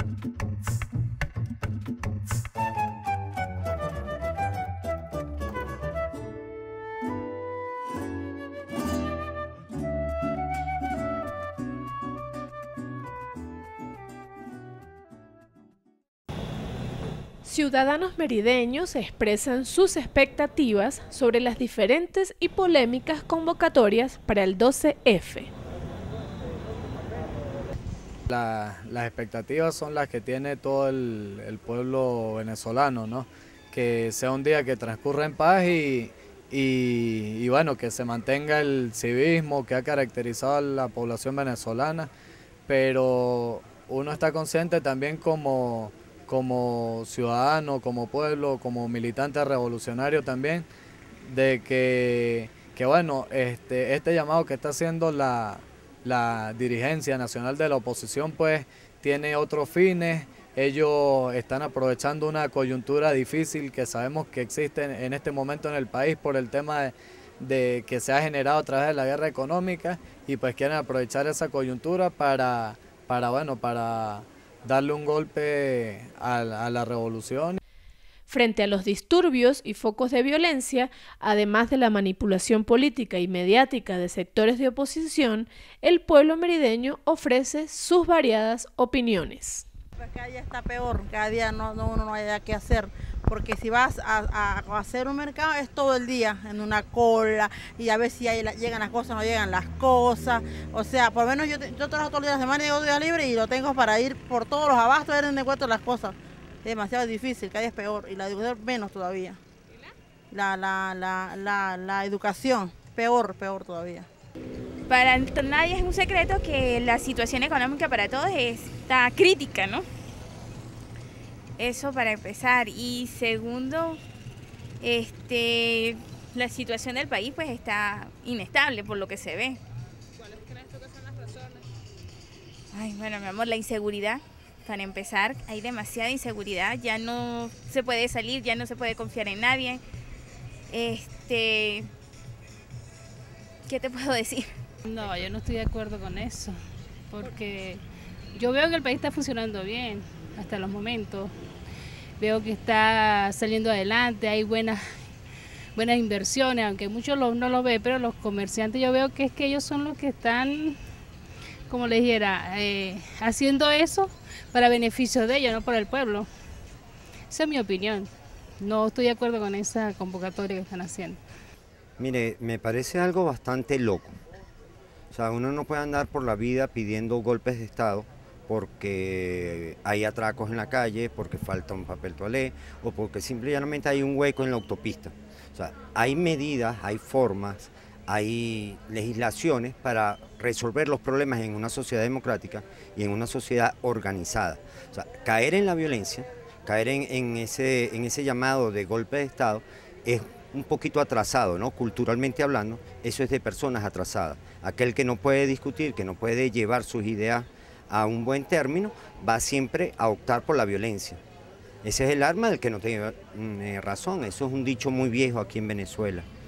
Ciudadanos merideños expresan sus expectativas sobre las diferentes y polémicas convocatorias para el 12F. Las expectativas son las que tiene todo el pueblo venezolano, ¿no? Que sea un día que transcurra en paz y bueno, que se mantenga el civismo que ha caracterizado a la población venezolana, pero uno está consciente también como ciudadano, como pueblo, como militante revolucionario también, de que bueno, este llamado que está haciendo la dirigencia nacional de la oposición pues tiene otros fines. Ellos están aprovechando una coyuntura difícil que sabemos que existe en este momento en el país por el tema de que se ha generado a través de la guerra económica y pues quieren aprovechar esa coyuntura para darle un golpe a la revolución. Frente a los disturbios y focos de violencia, además de la manipulación política y mediática de sectores de oposición, el pueblo merideño ofrece sus variadas opiniones. Cada día está peor, cada día uno no hay qué hacer, porque si vas a hacer un mercado es todo el día en una cola y a ver si llegan las cosas o no llegan las cosas. O sea, por lo menos yo trabajo todos los días de semana y llego día libre y lo tengo para ir por todos los abastos a ver dónde encuentro las cosas. Es demasiado difícil, cada día es peor y la educación menos todavía. La educación, peor todavía. Para nadie es un secreto que la situación económica para todos está crítica, ¿no? Eso para empezar. Y segundo, la situación del país pues está inestable por lo que se ve. ¿Cuáles crees tú que son las razones? Ay, bueno, mi amor, la inseguridad. Para empezar, hay demasiada inseguridad, ya no se puede salir, ya no se puede confiar en nadie. ¿Qué te puedo decir? No, yo no estoy de acuerdo con eso, porque yo veo que el país está funcionando bien hasta los momentos. Veo que está saliendo adelante, hay buenas inversiones, aunque muchos no lo ven, pero los comerciantes yo veo que es que ellos son los que están, como les dijera, haciendo eso para beneficio de ellos, no para el pueblo. Esa es mi opinión. No estoy de acuerdo con esa convocatoria que están haciendo. Mire, me parece algo bastante loco. O sea, uno no puede andar por la vida pidiendo golpes de Estado porque hay atracos en la calle, porque falta un papel toalé o porque simplemente hay un hueco en la autopista. O sea, hay medidas, hay formas, hay legislaciones para resolver los problemas en una sociedad democrática y en una sociedad organizada. O sea, caer en la violencia, caer en ese llamado de golpe de Estado es un poquito atrasado, ¿no? Culturalmente hablando, eso es de personas atrasadas. Aquel que no puede discutir, que no puede llevar sus ideas a un buen término, va siempre a optar por la violencia. Ese es el arma del que no tiene razón, eso es un dicho muy viejo aquí en Venezuela.